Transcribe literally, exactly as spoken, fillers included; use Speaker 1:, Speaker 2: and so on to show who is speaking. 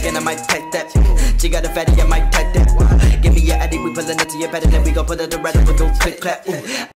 Speaker 1: second, I might take that. She got a fatty, I might take that. Give me your addy, we pullin' up to your bed, and then we gon' put it around and we gon' click clap. Ooh.